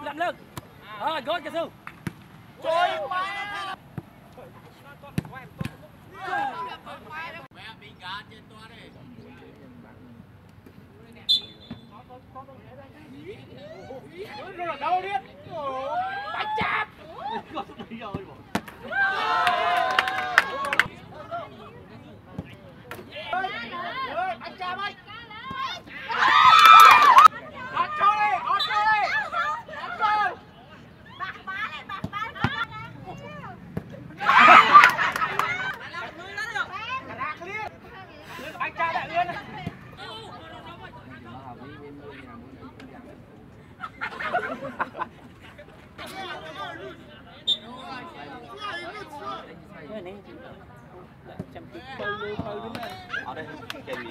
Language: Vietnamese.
làm lưng. Gol cho sư. Trời mẹ bị gà trên toa đi. nó là đâu đi. Bánh chạp. Anh chạp ơi. Ăn cho đi, ăn cho đi. Ăn cho. Bạc bá lên, bạc bá lên. Anh cha đại liên. Ở đây kèm gì?